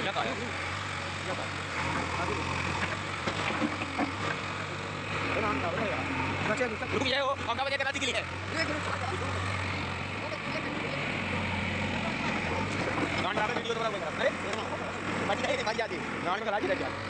क्या था रुक जाए वो हम बजे कराची के लिए वीडियो तो अरे बाकी नहीं बाकी आती ग्राउंड में कराची रह गया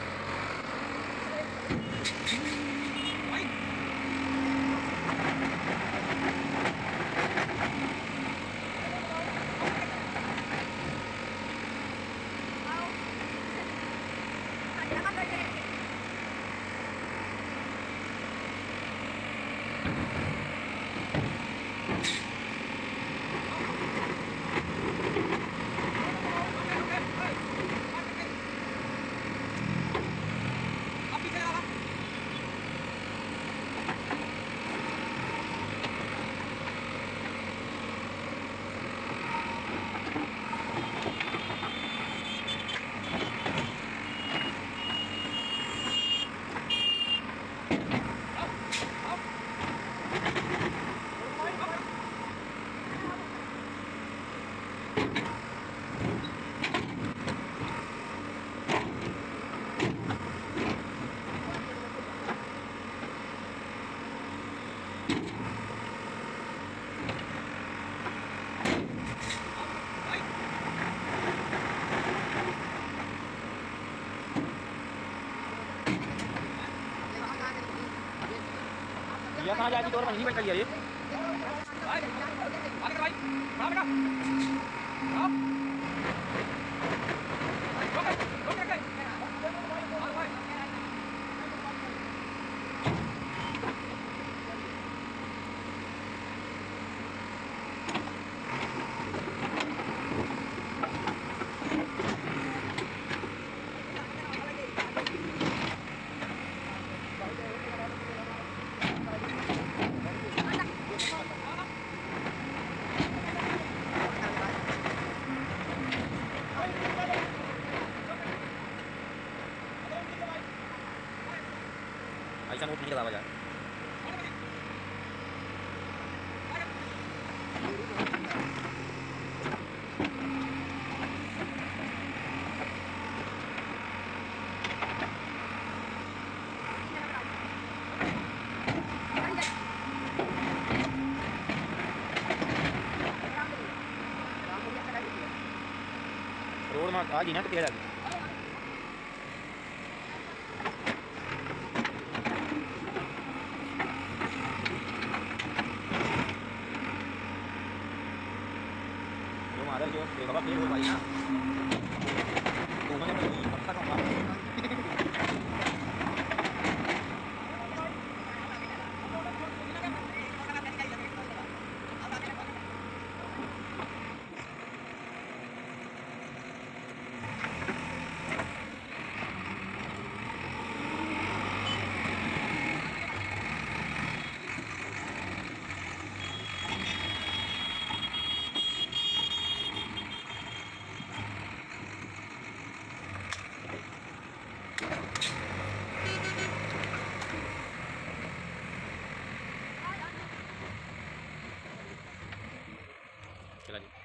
ये कहाँ जाएगी और वहीं बैठ कर ये भाई आगे भाई हां बेटा हां रोक रख हां भाई ऐसा नोट नहीं लगावा जाए रोड में आ गई ना तो क्या जाएगी जो बाबा फेल हो भाई ना तो मैंने पक्का कहूँगा चला जी